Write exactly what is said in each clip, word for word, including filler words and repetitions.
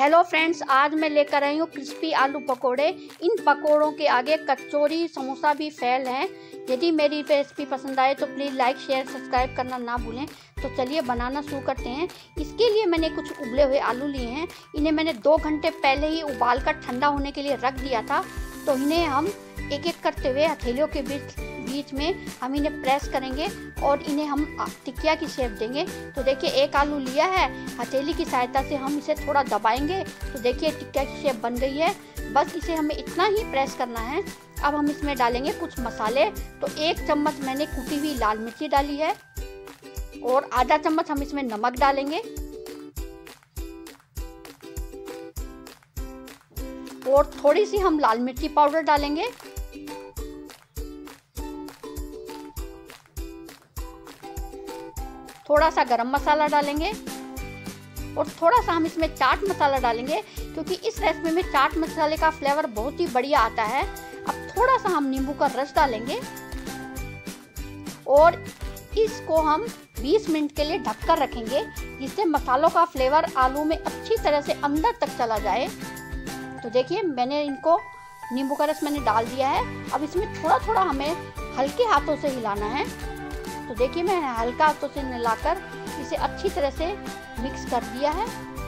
Hello friends, आज मैं लेकर आई हूँ क्रिस्पी आलू पकोड़े। इन पकोड़ों के आगे कचौरी समोसा भी फेल हैं। यदि मेरी रेसिपी पसंद आए तो प्लीज़ लाइक शेयर सब्सक्राइब करना ना भूलें। तो चलिए बनाना शुरू करते हैं। इसके लिए मैंने कुछ उबले हुए आलू लिए हैं। इन्हें मैंने दो घंटे पहले ही उबाल कर ठंडा होने के लिए रख दिया था। तो इन्हें हम एक एक करते हुए हथेलियों के बीच बीच में हम इन्हें प्रेस करेंगे और इन्हें हम टिकिया की शेप देंगे। तो देखिए, एक आलू लिया है, हथेली की सहायता से हम इसे थोड़ा दबाएंगे तो देखिए टिकिया की शेप बन गई है। बस इसे हमें इतना ही प्रेस करना है। अब हम इसमें डालेंगे कुछ मसाले। तो एक चम्मच मैंने कुटी हुई लाल मिर्ची डाली है और आधा चम्मच हम इसमें नमक डालेंगे और थोड़ी सी हम लाल मिर्ची पाउडर डालेंगे। थोड़ा सा गरम मसाला डालेंगे और थोड़ा सा हम इसमें चाट मसाला डालेंगे, क्योंकि इस रेसिपी में चाट मसाले का फ्लेवर बहुत ही बढ़िया आता है। अब थोड़ा सा हम नींबू का रस डालेंगे और इसको हम बीस मिनट के लिए ढककर रखेंगे, जिससे मसालों का फ्लेवर आलू में अच्छी तरह से अंदर तक चला जाए। तो देखिए, मैंने इनको नींबू का रस मैंने डाल दिया है। अब इसमें थोड़ा थोड़ा हमें हल्के हाथों से हिलाना है। तो देखिए, मैं हल्का हाथों से मिलाकर इसे अच्छी तरह से मिक्स कर दिया है।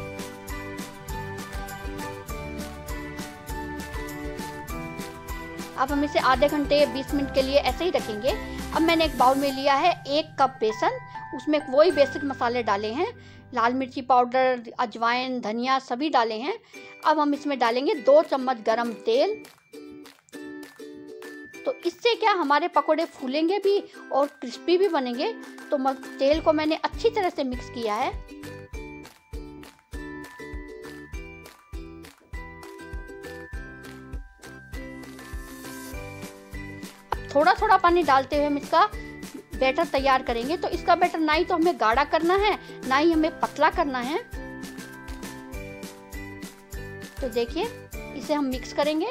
अब हम इसे आधे घंटे या बीस मिनट के लिए ऐसे ही रखेंगे। अब मैंने एक बाउल में लिया है एक कप बेसन, उसमें वही बेसिक मसाले डाले हैं, लाल मिर्ची पाउडर, अजवाइन, धनिया सभी डाले हैं। अब हम इसमें डालेंगे दो चम्मच गरम तेल। तो इससे क्या हमारे पकोड़े फूलेंगे भी और क्रिस्पी भी बनेंगे। तो तेल को मैंने अच्छी तरह से मिक्स किया है। अब थोड़ा थोड़ा पानी डालते हुए हम इसका बैटर तैयार करेंगे। तो इसका बैटर ना ही तो हमें गाढ़ा करना है, ना ही हमें पतला करना है। तो देखिए, इसे हम मिक्स करेंगे।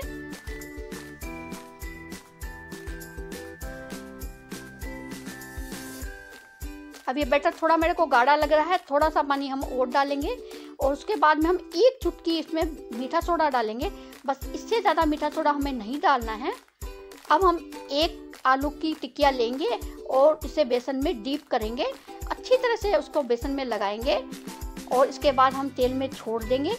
अब ये बैटर थोड़ा मेरे को गाढ़ा लग रहा है, थोड़ा सा पानी हम और डालेंगे और उसके बाद में हम एक चुटकी इसमें मीठा सोडा डालेंगे। बस इससे ज़्यादा मीठा सोडा हमें नहीं डालना है। अब हम एक आलू की टिकिया लेंगे और इसे बेसन में डीप करेंगे, अच्छी तरह से उसको बेसन में लगाएंगे और इसके बाद हम तेल में छोड़ देंगे।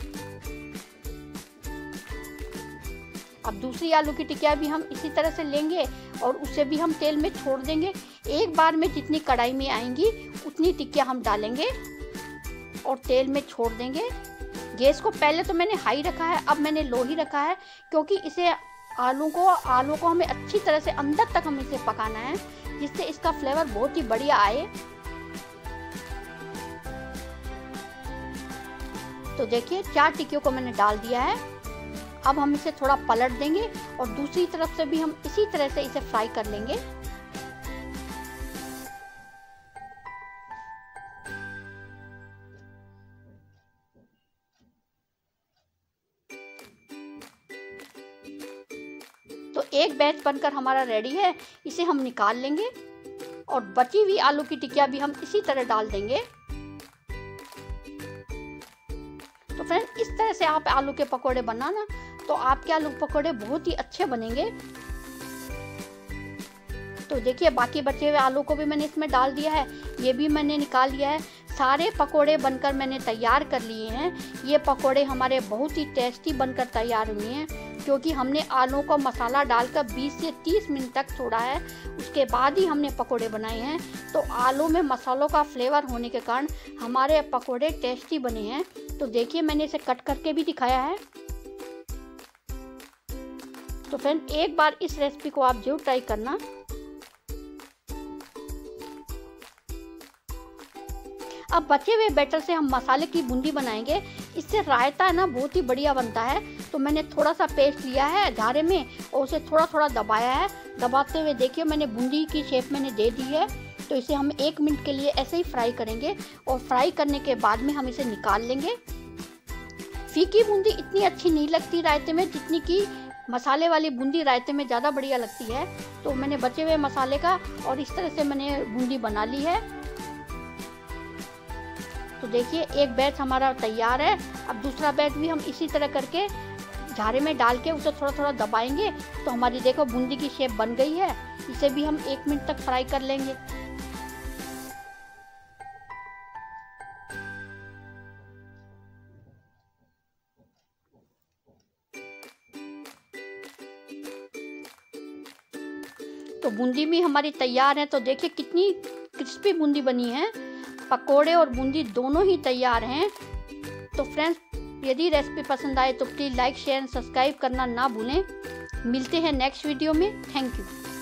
अब दूसरी आलू की टिकिया भी हम इसी तरह से लेंगे और उसे भी हम तेल में छोड़ देंगे। एक बार में जितनी कढ़ाई में आएंगी उतनी टिकिया हम डालेंगे और तेल में छोड़ देंगे। गैस को पहले तो मैंने हाई रखा है, अब मैंने लो ही रखा है, क्योंकि इसे आलू को आलू को हमें अच्छी तरह से अंदर तक हम इसे पकाना है, जिससे इसका फ्लेवर बहुत ही बढ़िया आए। तो देखिए, चार टिकियों को मैंने डाल दिया है। अब हम इसे थोड़ा पलट देंगे और दूसरी तरफ से भी हम इसी तरह से इसे फ्राई कर लेंगे। तो एक बैच बनकर हमारा रेडी है, इसे हम निकाल लेंगे और बची हुई आलू की टिकिया भी हम इसी तरह डाल देंगे। तो फ्रेंड, इस तरह से आप आलू के पकोड़े बनाना, तो आपके आलू पकोड़े बहुत ही अच्छे बनेंगे। तो देखिए, बाकी बचे हुए आलू को भी मैंने इसमें डाल दिया है, ये भी मैंने निकाल लिया है। सारे पकोड़े बनकर मैंने तैयार कर लिए हैं। ये पकोड़े हमारे बहुत ही टेस्टी बनकर तैयार हुए हैं, क्योंकि हमने आलू को मसाला डालकर बीस से तीस मिनट तक छोड़ा है, उसके बाद ही हमने पकोड़े बनाए हैं। तो आलू में मसालों का फ्लेवर होने के कारण हमारे पकोड़े टेस्टी बने हैं। तो देखिए, मैंने इसे कट करके भी दिखाया है। तो फ्रेंड, एक बार इस रेसिपी को आप जरूर ट्राई करना। अब बचे हुए बैटर से हम मसाले की बूंदी बनाएंगे। इससे रायता ना बहुत ही बढ़िया बनता है। तो मैंने थोड़ा सा पेस्ट लिया है झारे में और उसे थोड़ा थोड़ा दबाया है। दबाते हुए देखिए, मैंने बूंदी की शेप मैंने दे दी है। तो इसे हम एक मिनट के लिए ऐसे ही फ्राई करेंगे और फ्राई करने के बाद में हम इसे निकाल लेंगे। फीकी बूंदी इतनी अच्छी नहीं लगती रायते में, जितनी कि मसाले वाली बूंदी रायते में ज़्यादा बढ़िया लगती है। तो मैंने बचे हुए मसाले का और इस तरह से मैंने बूंदी बना ली है। तो देखिए एक बैच हमारा तैयार है। अब दूसरा बैच भी हम इसी तरह करके झारे में डाल के उसे थोड़ा थोड़ा दबाएंगे तो हमारी देखो बूंदी की शेप बन गई है। इसे भी हम एक मिनट तक फ्राई कर लेंगे। तो बूंदी भी हमारी तैयार है। तो देखिए कितनी क्रिस्पी बूंदी बनी है। पकोड़े और बूंदी दोनों ही तैयार हैं। तो फ्रेंड्स, यदि रेसिपी पसंद आए तो please like share and subscribe करना ना भूलें। मिलते हैं नेक्स्ट वीडियो में। Thank you.